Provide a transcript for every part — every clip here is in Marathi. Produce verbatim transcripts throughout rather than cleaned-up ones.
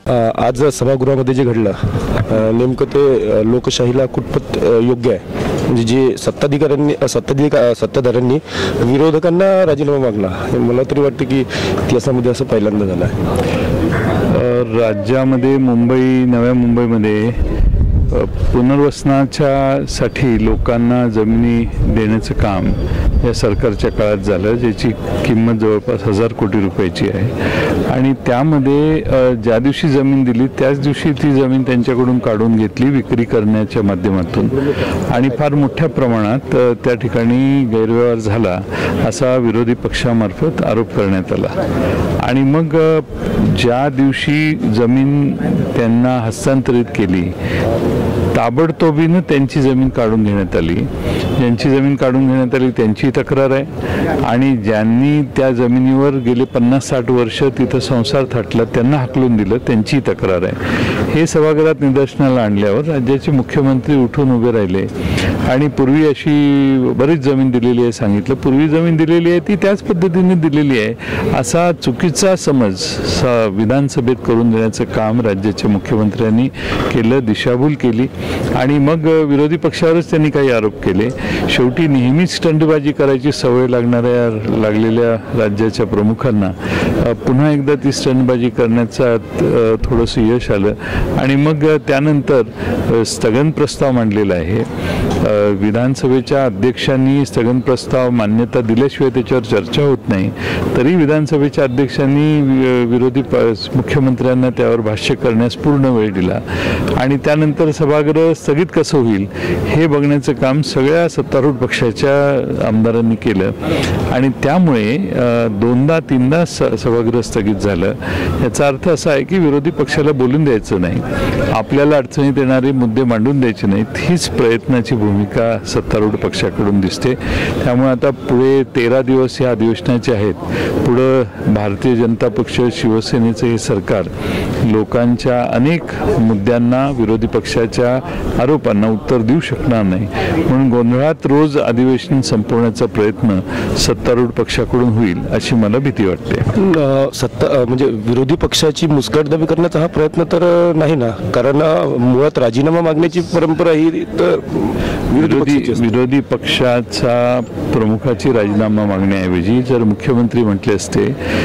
आज सभागृहामध्ये जे घडलं नेमकं ते लोकशाहीला कुठपत योग्य आहे. म्हणजे जे सत्ताधिकाऱ्यांनी सत्ताधिकार सत्ताधाऱ्यांनी विरोधकांना राजीनामा मागला, मला तरी वाटतं की इतिहासामध्ये असं पहिल्यांदा झालं आहे. राज्यामध्ये मुंबई नव्या मुंबईमध्ये पुनर्वसनाच्या साठी लोकांना जमिनी देण्याचं काम या सरकारच्या काळात झालं, ज्याची किंमत जवळपास हजार कोटी रुपयाची आहे. आणि त्यामध्ये ज्या दिवशी जमीन दिली त्याच दिवशी ती जमीन त्यांच्याकडून काढून घेतली विक्री करण्याच्या माध्यमातून, आणि फार मोठ्या प्रमाणात त्या ठिकाणी गैरव्यवहार झाला असा विरोधी पक्षामार्फत आरोप करण्यात आला. आणि मग ज्या दिवशी जमीन त्यांना हस्तांतरित केली ताबडतोबीनं त्यांची जमीन काढून घेण्यात आली. ज्यांची जमीन काढून घेण्यात आली त्यांची तक्रार आहे, आणि ज्यांनी त्या जमिनीवर गेले पन्नास साठ वर्ष तिथं संसार थाटला त्यांना हाकलून दिलं त्यांची तक्रार आहे. हे सभागृहात निदर्शनाला आणल्यावर राज्याचे मुख्यमंत्री उठून उभे राहिले आणि पूर्वी अशी बरीच जमीन दिलेली आहे सांगितलं. पूर्वी जमीन दिलेली आहे ती त्याच पद्धतीने दिलेली आहे असा चुकीचा समज विधानसभेत करून देण्याचं काम राज्याच्या मुख्यमंत्र्यांनी केलं, दिशाभूल केली. आणि मग विरोधी पक्षावरच त्यांनी काही आरोप केले. शेवटी नेहमीच स्टंटबाजी करायची सवय लागणाऱ्या लागलेल्या राज्याच्या प्रमुखांना पुन्हा एकदा ती स्टंटबाजी करण्याचा थोडंसं यश आलं. आणि मग त्यानंतर स्थगन प्रस्ताव मांडलेला आहे. विधानसभेच्या अध्यक्षांनी स्थगन प्रस्ताव मान्यता दिल्याशिवाय त्याच्यावर चर्चा होत नाही, तरी विधानसभेच्या अध्यक्षांनी विरोधी मुख्यमंत्र्यांना त्यावर भाष्य करण्यास पूर्ण वेळ दिला. आणि त्यानंतर सभागृह स्थगित कसं होईल हे बघण्याचं काम सगळ्या सत्तारूढ पक्षाच्या आमदारांनी केलं. आणि त्यामुळे दोनदा तीनदा स सभागृह स्थगित झालं. याचा अर्थ असा आहे की विरोधी पक्षाला बोलून द्यायचं नाही, आपल्याला अडचणीत येणारे मुद्दे मांडून द्यायचे नाहीत, हीच प्रयत्नाची भूमिका सत्तारूढ पक्षाकडून दिसते. त्यामुळे आता पुढे तेरा दिवस या अधिवेशनाचे आहेत. पुढं भारतीय जनता पक्ष शिवसेनेचं हे सरकार लोकांच्या अनेक मुद्द्यांना विरोधी पक्षाच्या आरोपांना उत्तर देऊ शकणार नाही. म्हणून गोंधळात रोज अधिवेशन संपवण्याचा प्रयत्न सत्तारूढ पक्षाकडून होईल अशी मला भीती वाटते. सत्ता म्हणजे विरोधी पक्षाची मुस्कटदाबी करण्याचा हा प्रयत्न तर नाही ना, कारण मुळात राजीनामा मागण्याची परंपरा ही तर विरोधी विरोधी पक्षाचा प्रमुखाची राजीनामा मागण्याऐवजी जर मुख्यमंत्री म्हटले असते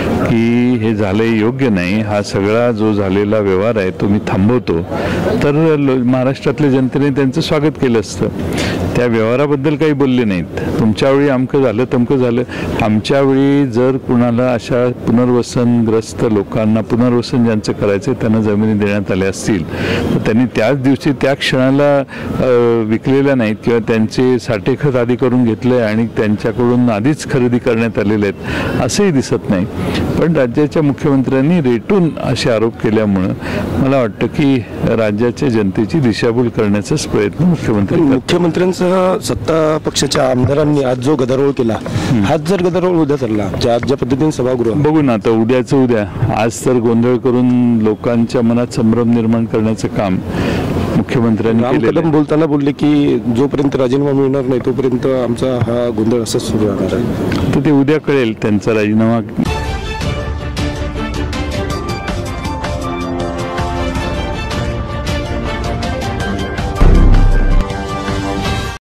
की हे झाले योग्य नाही, हा सगळा जो झालेला व्यवहार आहे तो मी थांबवतो, तर महाराष्ट्रातल्या जनतेने त्यांचं स्वागत केलं असतं. त्या व्यवहाराबद्दल काही बोलले नाहीत. तुमच्या वेळी अमकं झालं तमकं झालं, आमच्या वेळी जर कुणाला अशा पुनर्वसनग्रस्त लोकांना पुनर्वसन ज्यांचं करायचं त्यांना जमिनी देण्यात आल्या असतील तर त्यांनी त्याच दिवशी त्या क्षणाला विकलेल्या नाहीत किंवा त्यांचे साठेखत आधी करून घेतले आणि त्यांच्याकडून आधीच खरेदी करण्यात आलेले आहेत असंही दिसत नाही. पण राज्याच्या मुख्यमंत्र्यांनी रेटून असे आरोप केल्यामुळं मला वाटतं की राज्याच्या जनतेची दिशाभूल करण्याचाच प्रयत्न मुख्यमंत्री मुख्यमंत्र्यांसह सत्ता पक्षाच्या आमदारांनी आज जो गदारोळ केला, हाच जर गदारोळ उद्या चालला ज्या ज्या पद्धतीने सभागृह बघू ना आता उद्याचं उद्या, आज तर गोंधळ करून लोकांच्या मनात संभ्रम निर्माण करण्याचं काम मुख्यमंत्र्यांनी राम कदम बोलताना बोलले की जोपर्यंत राजीनामा मिळणार नाही तोपर्यंत आमचा हा गोंधळ असाच सुरू राहणार आहे. तर ते उद्या कळेल त्यांचा राजीनामा